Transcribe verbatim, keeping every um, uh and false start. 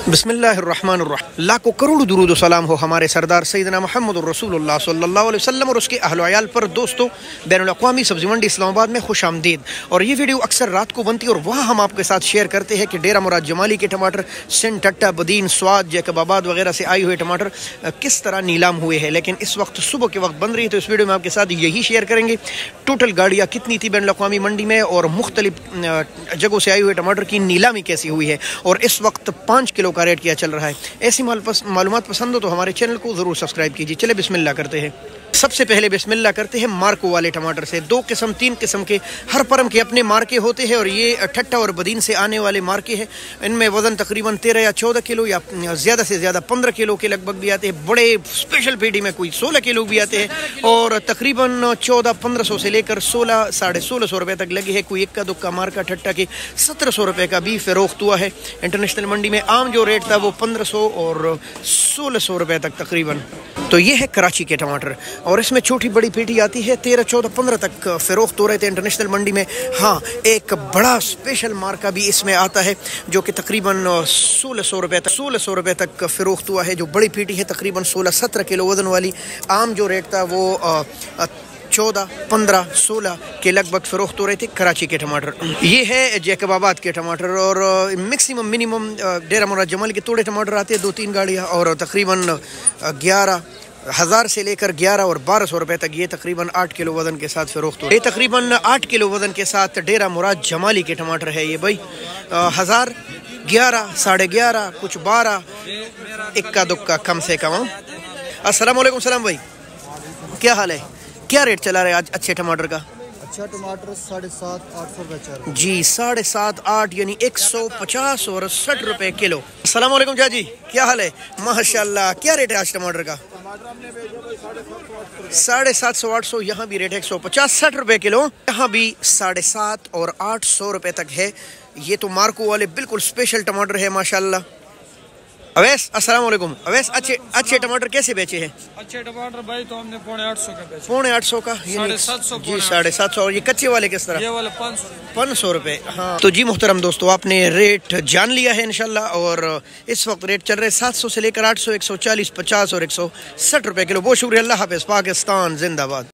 बिस्मिल्लाहिर्रहमानिर्रहीम। लाखों करोड़ दुरूद सलाम हो हमारे सरदार सैयदना मुहम्मद रसूलुल्लाह सल्लल्लाहु अलैहि वसल्लम और उसके अहल वयाल पर। दोस्तों, बैनुल अक़वामी सब्ज़ी मंडी इस्लामाबाद में खुश आमदीद। और ये वीडियो अक्सर रात को बनती है और वहाँ हम आपके साथ शेयर करते हैं कि डेरा मुराद जमाली के टमाटर सिंध, टट्टा, बदीन, स्वाद, जैकबाबाद वगैरह से आए हुए टमाटर किस तरह नीलाम हुए हैं। लेकिन इस वक्त सुबह के वक्त बन रही है, तो इस वीडियो में आपके साथ यही शेयर करेंगे। टोटल गाड़ियाँ कितनी थी बैनुल अक़वामी मंडी में और मुख्तलिफ जगहों से आए हुए टमाटर की नीलामी कैसी हुई है और इस वक्त पाँच किलो का रेट क्या चल रहा है। ऐसी मालूमात पसंद हो तो हमारे चैनल को ज़रूर सब्सक्राइब कीजिए। चले बिस्मिल्लाह करते हैं। सबसे पहले बिस्मिल्लाह करते हैं मार्को वाले टमाटर से। दो किस्म तीन किस्म के हर परम के अपने मार्के होते हैं और ये ठट्टा और बदीन से आने वाले मार्के हैं। इनमें वज़न तकरीबन तेरह या चौदह किलो या ज़्यादा से ज़्यादा पंद्रह किलो के लगभग भी आते हैं। बड़े स्पेशल पेटी में कोई सोलह किलो भी आते हैं और तकरीबन चौदह पंद्रह सौ से लेकर सोलह साढ़े सोलह सौ रुपये तक लगे हैं। कोई इक्का दुक्का मार्का ठट्टा के सत्रह सौ रुपये का भी फ़रोख्त हुआ है। इंटरनेशनल मंडी में आम जो रेट था वो पंद्रह सौ और सोलह सौ रुपये तक तकरीबन। तो ये है कराची के टमाटर और इसमें छोटी बड़ी पेटी आती है। तेरह चौदह पंद्रह तक फ़रोख्त हो रहे थे इंटरनेशनल मंडी में। हाँ, एक बड़ा स्पेशल मार्का भी इसमें आता है जो कि तकरीबन सोलह सौ रुपये तक सोलह सौ रुपये तक फ़रोख्त हुआ है। जो बड़ी पेटी है तकरीबन सोलह सत्रह किलो वज़न वाली। आम जो रेट था वो आ, आ, चौदह पंद्रह सोलह के लगभग फ़रोख्त हो रहे थे कराची के टमाटर। ये है जैकबाबाद के टमाटर और मैक्सिमम मिनिमम डेरा मुराद जमाली के तोड़े टमाटर आते हैं, दो तीन गाड़ियाँ, और तकरीबन ग्यारह हज़ार से लेकर ग्यारह और बारह सौ रुपये तक ये तकरीबन आठ किलो वज़न के साथ फ़रोख्त हो। ये तकरीबन आठ किलो वज़न के साथ डेरा मुराद जमाली के टमाटर है ये भाई। हज़ार, ग्यारह, साढ़े ग्यारह, कुछ बारह, इक्का दुक्का कम से कम। अस्सलाम वालेकुम सलाम भाई, क्या हाल है? क्या रेट चला रहा है आज अच्छे टमाटर का? अच्छा टमाटर साढ़े सात आठ सौ रुपये चल। जी साढ़े सात आठ यानी एक सौ पचास और साठ रुपये किलो। अस्सलाम वालेकुम जाजी, क्या हाल है? माशाल्लाह, क्या रेट है आज टमाटर का? साढ़े सात सौ आठ सौ यहाँ भी रेट है एक सौ पचास साठ रुपये किलो। यहाँ भी साढ़े सात और आठ सौ रुपये तक है। ये तो मार्को वाले बिल्कुल स्पेशल टमाटर है माशाल्लाह। अवैस, अस्सलाम वालेकुम अवैस, अच्छे अच्छे टमाटर कैसे बेचे हैं? अच्छे टमाटर भाई तो हमने पौने आठ सौ का बेचे। पौने आठ सौ का साढ़े सात सौ जी साढ़े सात सौ। और ये कच्चे वाले किस तरह? ये वाले पाँच सौ पाँच सौ रुपये। हाँ तो जी मुहतरम दोस्तों, आपने रेट जान लिया है इंशाल्लाह। और इस वक्त रेट चल रहे सात सौ से लेकर आठ सौ, एक सौ चालीस, पचास और एक सौ साठ रुपये किलो। बहुत शुक्रिया, अल्लाह हाफ़िज़, पाकिस्तान जिंदाबाद।